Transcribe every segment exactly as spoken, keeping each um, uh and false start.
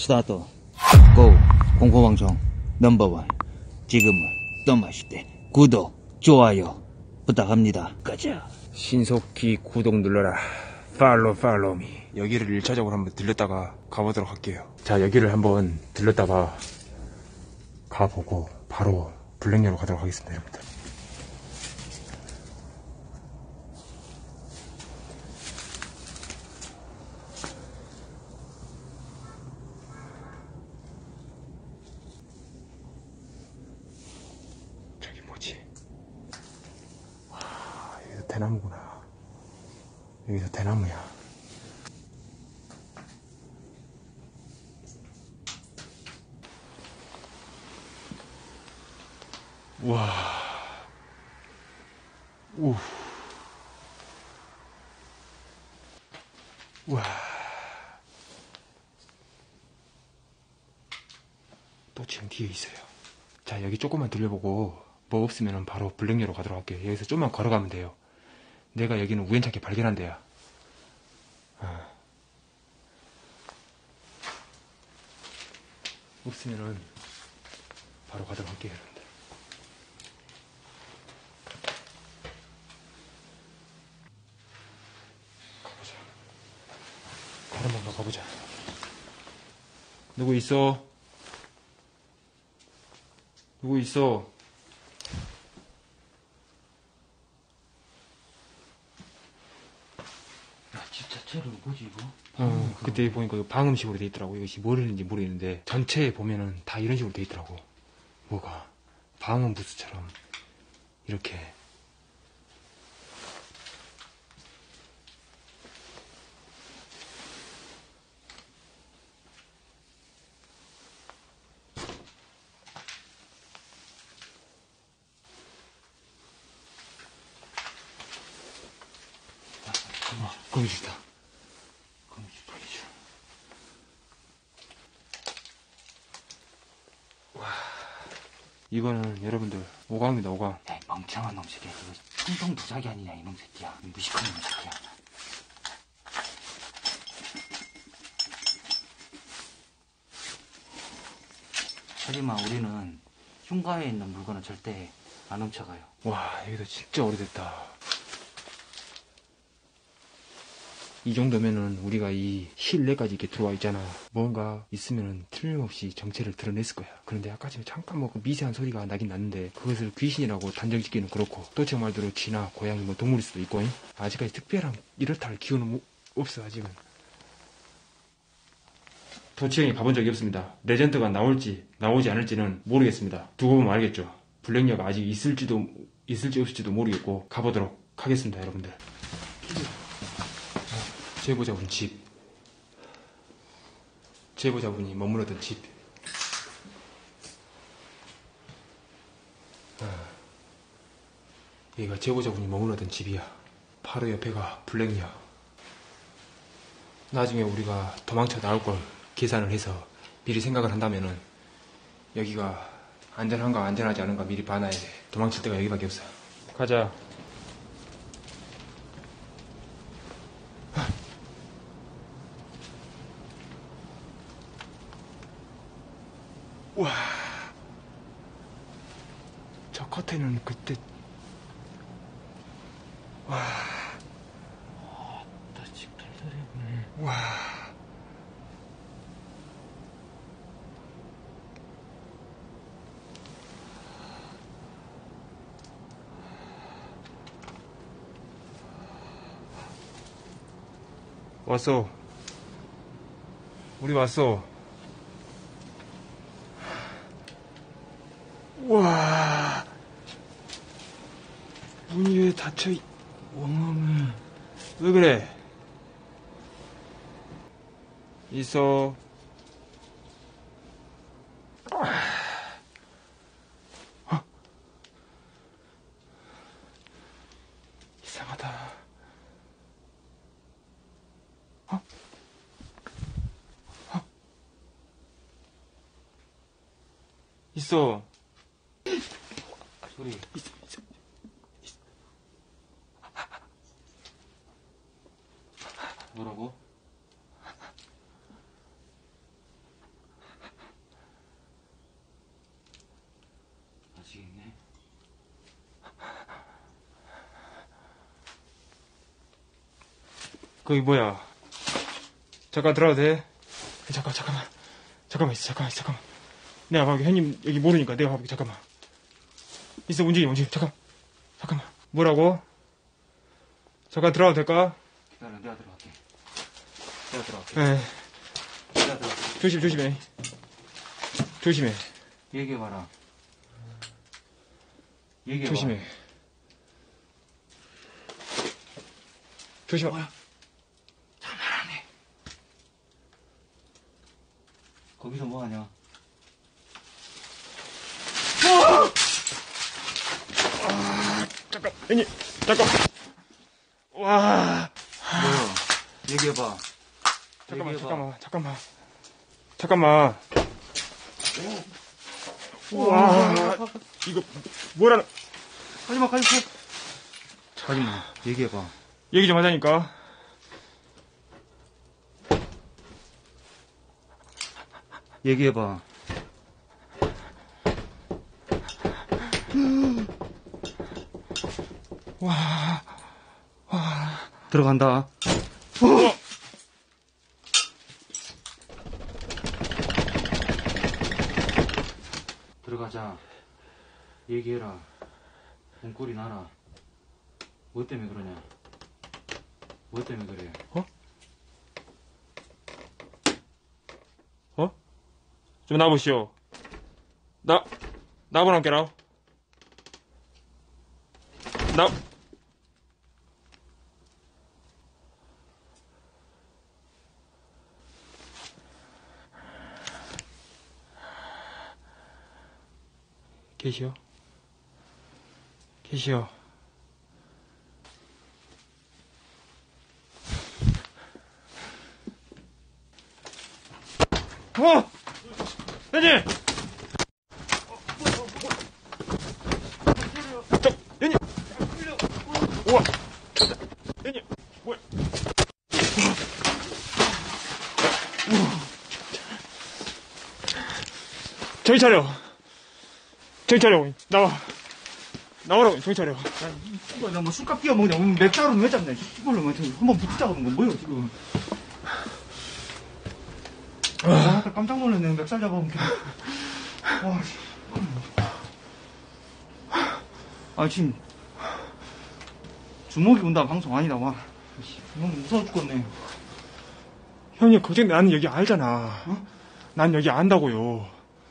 스타트. 고. 공포방송 넘버원. 지금은 또마실 때 구독, 좋아요 부탁합니다. 가자. 신속히 구독 눌러라. 팔로우 팔로우 미. 여기를 일 차적으로 한번 들렸다가 가보도록 할게요. 자, 여기를 한번 들렸다가 가보고 바로 블랙녀로 가도록 하겠습니다, 여러분들. 저기 뭐지? 와, 여기서 대나무구나. 여기서 대나무야. 와. 우. 와. 또 지금 뒤에 있어요. 자, 여기 조금만 들려보고 뭐 없으면 바로 블랙녀로 가도록 할게요. 여기서 좀만 걸어가면 돼요. 내가 여기는 우연찮게 발견한 데야. 어. 없으면은 바로 가도록 할게요, 여러분들. 가보자. 다른 방로 가보자. 누구 있어? 누구 있어? 야, 집 자체를 뭐지 이거? 어, 그때 보니까 이거 방음식으로 돼 있더라고. 이것이 뭘 했는지 모르겠는데 전체에 보면은 다 이런 식으로 돼 있더라고. 뭐가 방음 부스처럼 이렇게. 거미줄이다. 거미줄, 거미줄. 와, 이거는 여러분들 오강입니다, 오강. 야, 이 멍청한 놈 새끼야. 이거 통통 도자기 아니냐 이놈 새끼야. 이 무식한 놈 새끼야. 하지만 우리는 흉가에 있는 물건은 절대 안 훔쳐가요. 와, 여기도 진짜 오래됐다. 이 정도면은 우리가 이 실내까지 이렇게 들어와 있잖아. 뭔가 있으면은 틀림없이 정체를 드러냈을 거야. 그런데 아까 전에 잠깐 뭐 그 미세한 소리가 나긴 났는데 그것을 귀신이라고 단정 짓기는 그렇고 또 제 말대로 쥐나 고양이 뭐 동물일 수도 있고. 아직까지 특별한 이렇다 할 기운은 뭐 없어. 아직은 도치형이 가본 적이 없습니다. 레전드가 나올지 나오지 않을지는 모르겠습니다. 두고 보면 알겠죠. 블랙녀가 아직 있을지도 있을지 없을지도 모르겠고 가보도록 하겠습니다, 여러분들. 제보자분 집, 제보자분이 머물렀던 집. 아, 여기가 제보자분이 머물렀던 집이야. 바로 옆에가 블랙녀. 나중에 우리가 도망쳐 나올 걸 계산을 해서 미리 생각을 한다면은 여기가 안전한가 안전하지 않은가 미리 봐놔야 돼. 도망칠 데가 여기밖에 없어. 가자. 와, 저 커튼은 그때. 와, 나 집 털털해. 와. 왔어. 우리 왔어. 와, 문이 왜 닫혀있... 엉엉해. 왜 그래? 있어. 어? 이상하다. 어? 어? 있어. 소리. 있어, 있어. 뭐라고? 거기 뭐야? 잠깐 들어가도 돼? 잠깐, 잠깐만. 잠깐만 있어, 잠깐만, 있어, 잠깐만. 내가 가볼게. 형님 여기 모르니까 내가 가볼게. 잠깐만. 있어, 움직여, 움직여. 잠깐. 잠깐만. 뭐라고? 잠깐 들어가도 될까? 기다려, 내가 들어갈게. 내가 들어갈게. 에 내가 들어갈게. 조심, 조심해. 조심해. 얘기해봐라. 얘기해봐. 조심해. 조심해. 뭐야? 잘 말하네. 거기서 뭐하냐? 잠깐, 형님, 잠깐. 와. 뭐야? 얘기해봐. 잠깐만, 얘기해봐. 잠깐만, 잠깐만. 잠깐만. 와. 이거, 뭐라는. 가지마, 가지마. 가지마. 얘기해봐. 얘기 좀 하자니까. 얘기해봐. 와. 들어간다. 들어가자. 얘기해라. 문고리 나라. 뭐 때문에 그러냐? 뭐 때문에 그래? 어? 어? 좀 나보시오. 나, 나보란 깨라. 나, 계시오? 계시오? 어! 형님! 저, 형님! 우와! 형님! 뭐야? 정신 차려! 정신 차려! 나와! 나오라고, 정신 차려. 이거 나뭐 술값 끼워 먹냐? 맥주로는 왜 잡냐? 이걸로 한번 붙자고 그런 건 뭐예요 지금? 아, 깜짝 놀랐네. 맥살 잡아먹게. 와, 씨. 아, 지금 주먹이 온다 방송 아니다. 와, 너무 무서워 죽겠네. 형님, 걱정, 나는 여기 알잖아. 어? 난 여기 안다고요.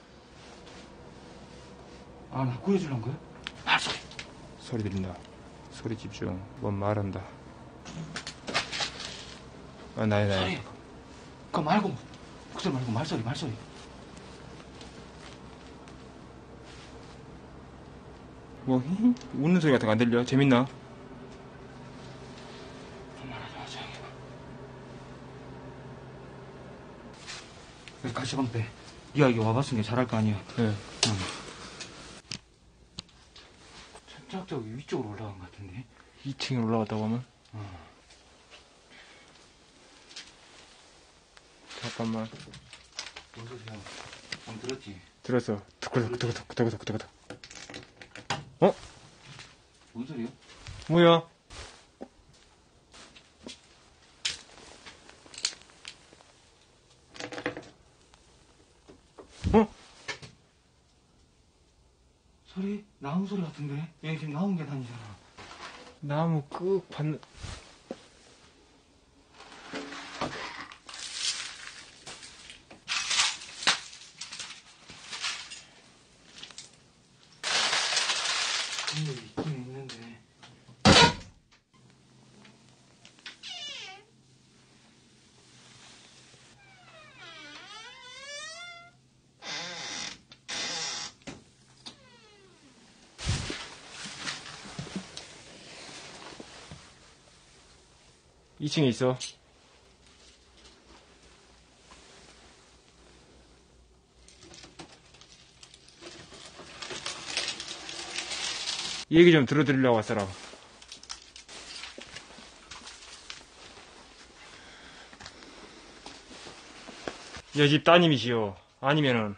아, 나 구해주려는 거야? 말소리. 소리 들린다. 소리 집중. 뭔 말한다. 아, 나야, 나야. 소리. 그거 말고, 목소리 말고 말소리, 말소리. 뭐, 히? 웃는 소리 같은 거 안 들려? 재밌나? 말하지 마, 조용히 해봐. 여기 가시방 빼. 네가 여기 와봤으니까 잘할 거 아니야. 네. 응. 살짝 저기 위쪽으로 올라간 것 같은데. 이 층에 올라갔다고 하면? 어. 잠깐만. 뭔 소리야? 안 들었지? 들었어. 두꺼덕, 두꺼덕, 두꺼덕, 두꺼덕. 어? 뭔 소리야? 뭐야? 어? 소리? 나무 소리 같은데? 얘 지금 나온 게 다니잖아. 나무 끄 받는. 근데 있긴 있는데. 이 층에 있어. 얘기 좀 들어드리려고 왔어라. 여집 따님이시오. 아니면은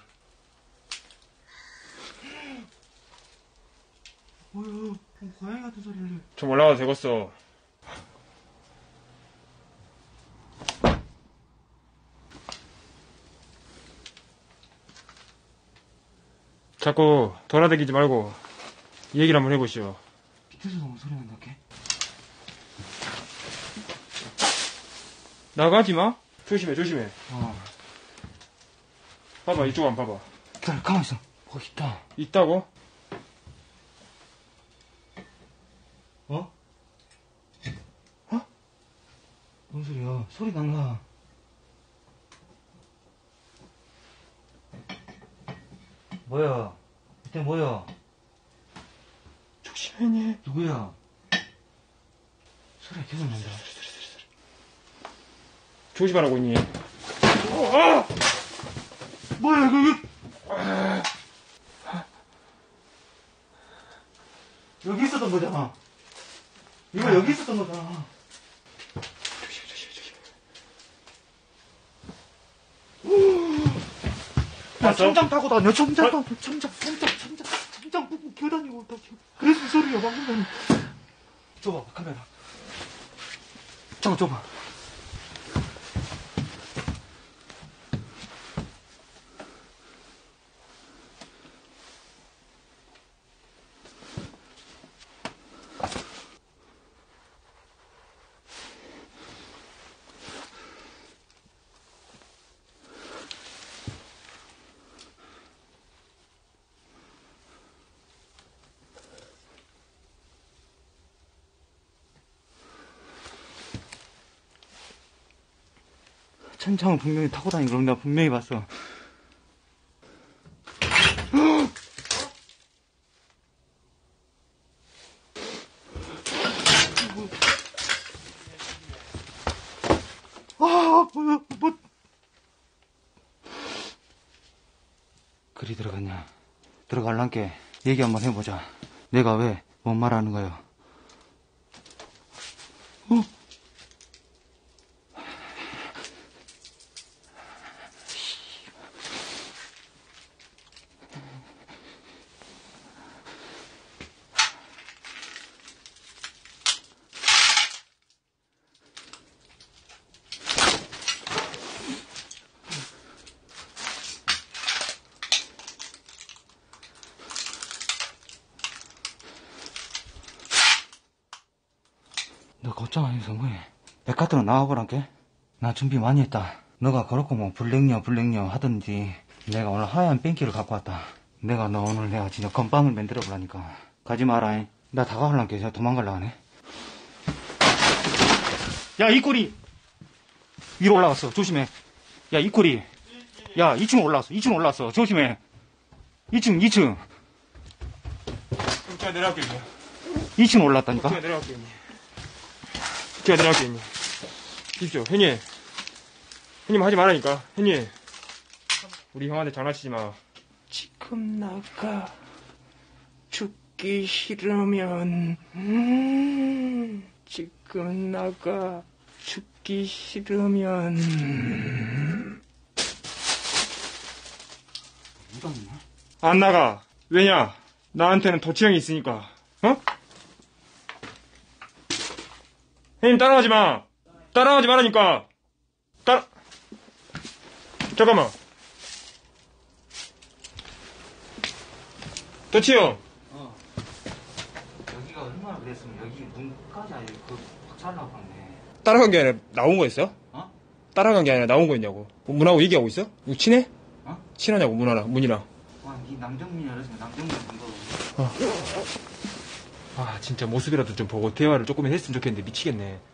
어휴, 고양이 같은 소리를. 좀 올라가도 되겠어. 자꾸 돌아다니지 말고 얘기를 한번 해보시오. 밑에서 너무 소리 난다, 걔. 나가지 마. 조심해, 조심해. 어. 봐봐, 이쪽 한번 봐봐. 기다려, 가만있어. 뭐 있다. 있다고? 어? 어? 뭔 소리야? 소리 난가. 뭐야? 이때 뭐야? 조심해. 누구야? 소리가 계속 난다. 조심하라고 있니? 어! 뭐야, 이거, 이거. 여기 있었던 거잖아. 이거 여기 있었던 거잖아. 조심해, 조심해, 조심해. 야, 천장 타고 다녀, 천장 타고, 천장, 천장, 천장, 천장 보고 기어다니고, 다 기어. 그래서 이 소리야, 방금 전에. 줘봐, 카메라. 잠깐, 줘봐. 천장을 분명히 타고 다니는 걸 내가 분명히 봤어. 아, 뭐야, 뭐. 그리 들어갔냐? 들어갈란께 얘기 한번 해보자. 내가 왜 뭔 말하는 거야? 어? 너 걱정 안 해서 뭐해. 백화점으로 나와보란께. 나 준비 많이 했다. 너가 그렇고 뭐 블랙녀 블랙녀 하던지 내가 오늘 하얀 뺑기를 갖고 왔다. 내가 너 오늘 내가 진짜 건빵을 만들어 보라니까. 가지 마라. 나 다가가려니까 진짜 도망가려고 하네. 야, 이 꼬리 위로 올라갔어. 조심해. 야, 이 꼬리. 야, 이 층 올라왔어. 이 층 올라왔어. 조심해. 이 층, 이 층. 그럼 제가 내려갈게요. 이 층 올라왔다니까. 제가 내려갈게요. 제가 내려갈게요. 십시오. 형님. 형님 하지 말라니까. 형님. 우리 형한테 장난치지 마. 지금 나가. 죽기 싫으면 음, 지금 나가. 죽기 싫으면 음. 묻었나? 안 나가. 왜냐? 나한테는 도치형이 있으니까. 어? 형님 따라가지 마. 따라가지 말라니까. 따라. 잠깐만. 도치형. 어. 여기가 얼마나 그랬으면 여기 문까지 아예 그 박살나고 갔네. 따라간 게 아니라 나온 거였어? 어? 따라간 게 아니라 나온 거였냐고. 문하고 얘기하고 있어? 이거 친해? 어? 친하냐고 문하랑 문이랑. 와, 이 남정민이라 그랬으면 남정민 본거. 아 진짜 모습이라도 좀 보고 대화를 조금 했으면 좋겠는데 미치겠네.